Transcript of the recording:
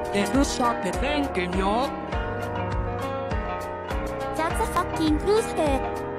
Did you stop thinking, yo? That's a fucking goose head.